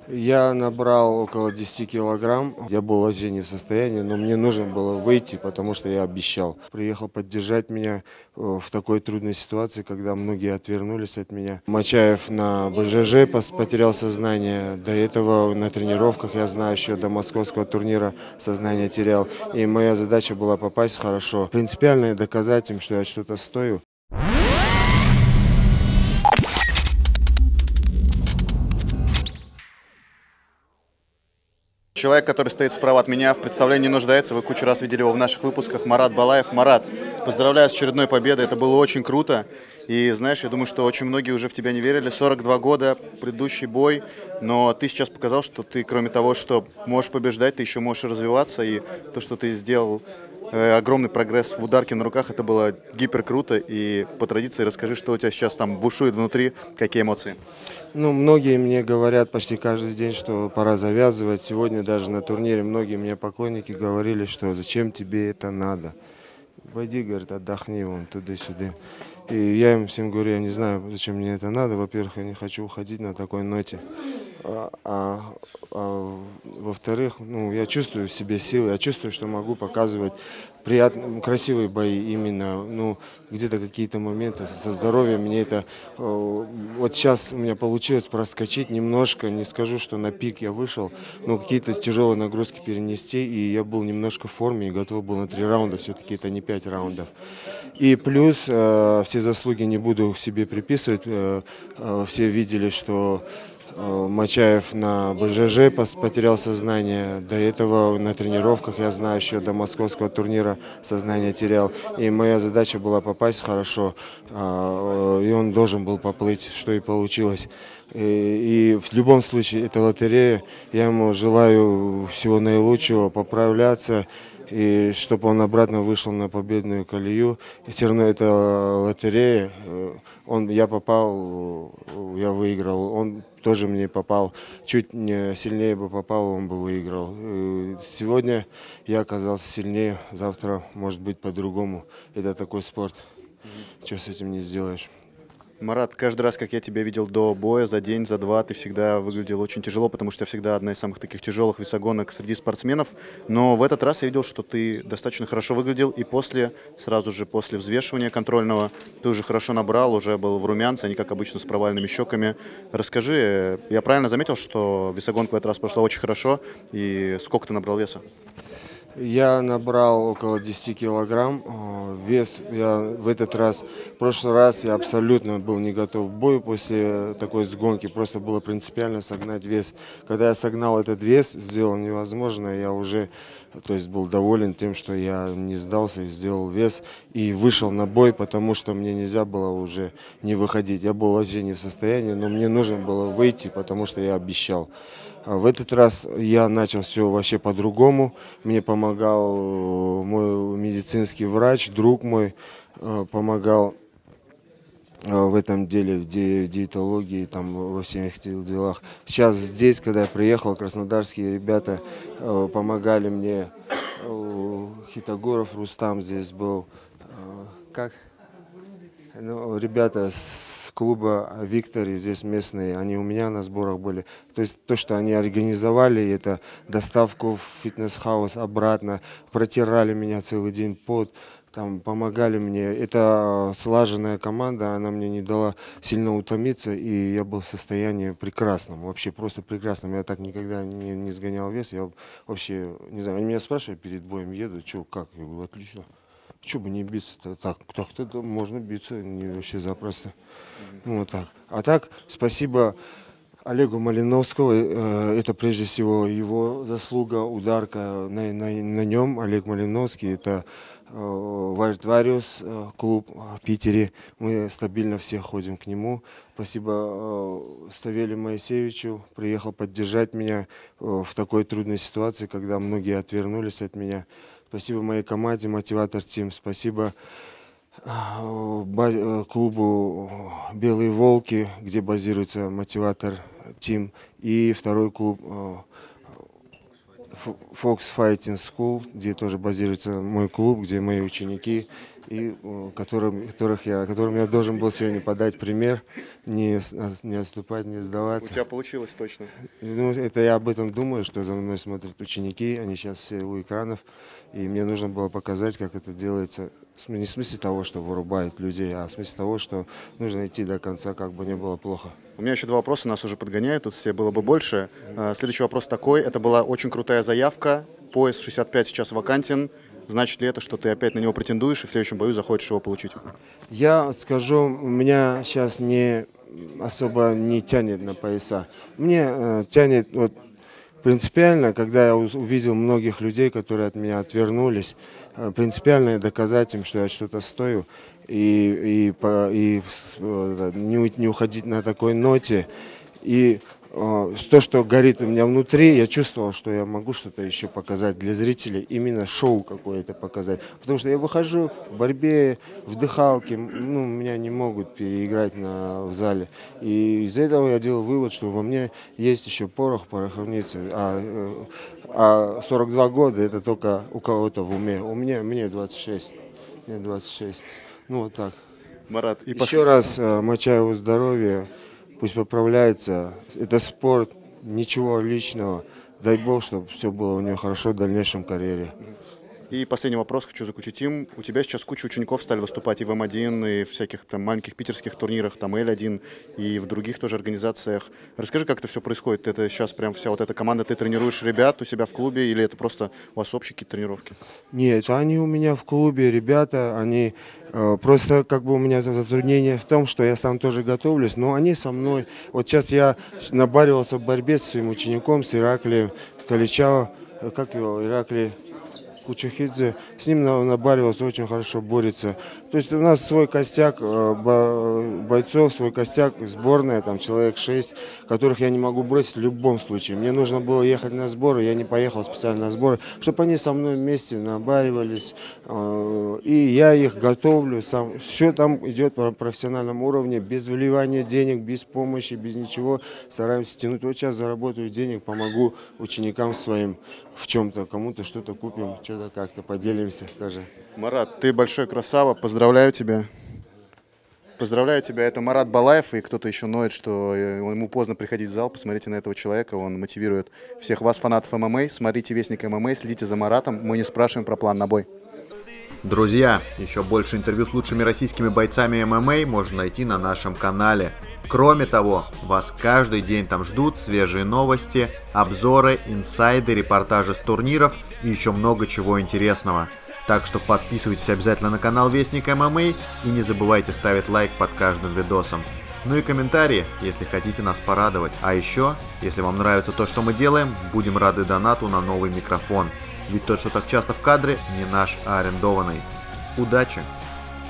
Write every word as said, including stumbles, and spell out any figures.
Я набрал около десяти килограмм. Я был вообще не в состоянии, но мне нужно было выйти, потому что я обещал. Приехал поддержать меня э, в такой трудной ситуации, когда многие отвернулись от меня. Мачаев на БЖЖ пос- потерял сознание. До этого на тренировках, я знаю, еще до московского турнира сознание терял. И моя задача была попасть хорошо. Принципиально и доказать им, что я что-то стою. Человек, который стоит справа от меня, в представлении не нуждается. Вы кучу раз видели его в наших выпусках. Марат Балаев. Марат, поздравляю с очередной победой. Это было очень круто. И знаешь, я думаю, что очень многие уже в тебя не верили. сорок два года, предыдущий бой. Но ты сейчас показал, что ты, кроме того, что можешь побеждать, ты еще можешь развиваться. И то, что ты сделал э, огромный прогресс в ударке на руках, это было гипер круто. И по традиции расскажи, что у тебя сейчас там бушует внутри, какие эмоции. Ну, многие мне говорят почти каждый день, что пора завязывать. Сегодня даже на турнире многие мне поклонники говорили, что зачем тебе это надо. Пойди, говорит, отдохни вон туда-сюда. И я им всем говорю, я не знаю, зачем мне это надо. Во-первых, я не хочу уходить на такой ноте. А, а, а, во-вторых, ну, я чувствую в себе силы, я чувствую, что могу показывать приятные, красивые бои именно, ну, где-то какие-то моменты со здоровьем. Мне это, э, вот сейчас у меня получилось проскочить немножко, не скажу, что на пик я вышел, но какие-то тяжелые нагрузки перенести, и я был немножко в форме и готов был на три раунда, все-таки это не пять раундов. И плюс э, все заслуги не буду себе приписывать, э, э, все видели, что Мачаев на БЖЖ пос- потерял сознание. До этого на тренировках, я знаю, еще до московского турнира сознание терял. И моя задача была попасть хорошо, а, и он должен был поплыть, что и получилось. И, и в любом случае это лотерея. Я ему желаю всего наилучшего, поправляться, и чтобы он обратно вышел на победную колею. И все равно это лотерея. Он, я попал, я выиграл. Он тоже мне попал. Чуть не сильнее бы попал, он бы выиграл. И сегодня я оказался сильнее, завтра может быть по-другому. Это такой спорт. Что с этим не сделаешь. Марат, каждый раз, как я тебя видел до боя, за день, за два, ты всегда выглядел очень тяжело, потому что всегда одна из самых таких тяжелых весогонок среди спортсменов. Но в этот раз я видел, что ты достаточно хорошо выглядел, и после, сразу же после взвешивания контрольного, ты уже хорошо набрал, уже был в румянце, а не как обычно с провальными щеками. Расскажи, я правильно заметил, что весогонка в этот раз прошла очень хорошо, и сколько ты набрал веса? Я набрал около десяти килограмм. Э, Вес я в этот раз, в прошлый раз я абсолютно был не готов к бою после такой сгонки. Просто было принципиально согнать вес. Когда я согнал этот вес, сделал невозможное, я уже, то есть, был доволен тем, что я не сдался и сделал вес. И вышел на бой, потому что мне нельзя было уже не выходить. Я был вообще не в состоянии, но мне нужно было выйти, потому что я обещал. А в этот раз я начал все вообще по-другому. Мне помогал э, мой медицинский врач, друг мой, э, помогал э, в этом деле, в ди- диетологии, там, во всех этих делах. Сейчас здесь, когда я приехал, краснодарские ребята э, помогали мне. Э, Хитогоров Рустам здесь был. Э, Как? Ну, ребята с клуба «Виктори» здесь местные, они у меня на сборах были. То есть то, что они организовали, это доставку в фитнес-хаус обратно, протирали меня целый день пот, там помогали мне. Это слаженная команда, она мне не дала сильно утомиться, и я был в состоянии прекрасном, вообще просто прекрасном. Я так никогда не, не сгонял вес, я вообще, не знаю, они меня спрашивают перед боем, еду, что, как? Я говорю, отлично. Че бы не биться-то? Так, так-то можно биться, не вообще запросто. Ну, вот так. А так, спасибо Олегу Малиновскому. э, Это прежде всего его заслуга, ударка на, на, на нем. Олег Малиновский, это Вальд Вариус, э, клуб в Питере. Мы стабильно все ходим к нему. Спасибо э, Ставелю Моисеевичу, приехал поддержать меня э, в такой трудной ситуации, когда многие отвернулись от меня. Спасибо моей команде «Мотиватор Тим». Спасибо э, ба- э, клубу «Белые волки», где базируется «Мотиватор Тим». И второй клуб э, Ф- Fox Fighting School, где тоже базируется мой клуб, где мои ученики. и которым, которых я, которым я должен был сегодня подать пример, не, не отступать, не сдаваться. У тебя получилось точно. Ну, это я об этом думаю, что за мной смотрят ученики, они сейчас все у экранов, и мне нужно было показать, как это делается. Не в смысле того, что вырубают людей, а в смысле того, что нужно идти до конца, как бы не было плохо. У меня еще два вопроса, нас уже подгоняют, тут все было бы больше. Следующий вопрос такой, это была очень крутая заявка, пояс шестьдесят пять сейчас вакантен. Значит ли это, что ты опять на него претендуешь и в следующем бою захочешь его получить? Я скажу, меня сейчас не особо не тянет на пояса. Мне э, тянет вот, принципиально, когда я увидел многих людей, которые от меня отвернулись, э, принципиально доказать им, что я что-то стою, и, и, по, и э, не, не уходить на такой ноте. И э, то, что горит у меня внутри, я чувствовал, что я могу что-то еще показать для зрителей, именно шоу какое-то показать. Потому что я выхожу в борьбе, в дыхалке, ну, меня не могут переиграть на, в зале. И из-за этого я делал вывод, что во мне есть еще порох, пороховница. А, а сорок два года это только у кого-то в уме. У меня, мне двадцать шесть. Мне двадцать шесть. Ну вот так. Марат, и еще пос... раз э, мочаю его здоровья. Пусть поправляется. Это спорт, ничего личного. Дай бог, чтобы все было у него хорошо в дальнейшем карьере. И последний вопрос хочу заключить им. У тебя сейчас куча учеников стали выступать и в эм один, и в всяких там маленьких питерских турнирах, там эль один, и в других тоже организациях. Расскажи, как это все происходит? Это сейчас прям вся вот эта команда, ты тренируешь ребят у себя в клубе, или это просто у вас общие какие-то тренировки? Нет, они у меня в клубе, ребята, они э, просто как бы у меня затруднение в том, что я сам тоже готовлюсь, но они со мной. Вот сейчас я набаривался в борьбе с своим учеником, с Ираклием Каличао, как его, Ираклий Кучухидзе, с ним набаривался, очень хорошо борется. То есть у нас свой костяк бойцов, свой костяк, сборная, там человек шесть, которых я не могу бросить в любом случае. Мне нужно было ехать на сборы, я не поехал специально на сборы, чтобы они со мной вместе набаривались. И я их готовлю, сам. Все там идет по профессиональном уровне, без вливания денег, без помощи, без ничего. Стараемся тянуть. Вот сейчас заработаю денег, помогу ученикам своим в чем-то, кому-то что-то купим, что-то как-то поделимся тоже. Марат, ты большой красава, поздравляю тебя. Поздравляю тебя, это Марат Балаев, и кто-то еще ноет, что ему поздно приходить в зал. Посмотрите на этого человека, он мотивирует всех вас, фанатов эм эм а. Смотрите Вестник эм эм а, следите за Маратом, мы не спрашиваем про план на бой. Друзья, еще больше интервью с лучшими российскими бойцами эм эм а можно найти на нашем канале. Кроме того, вас каждый день там ждут свежие новости, обзоры, инсайды, репортажи с турниров и еще много чего интересного. Так что подписывайтесь обязательно на канал Вестник эм эм а и не забывайте ставить лайк под каждым видосом. Ну и комментарии, если хотите нас порадовать. А еще, если вам нравится то, что мы делаем, будем рады донату на новый микрофон. Ведь тот, что так часто в кадре, не наш, а арендованный. Удачи!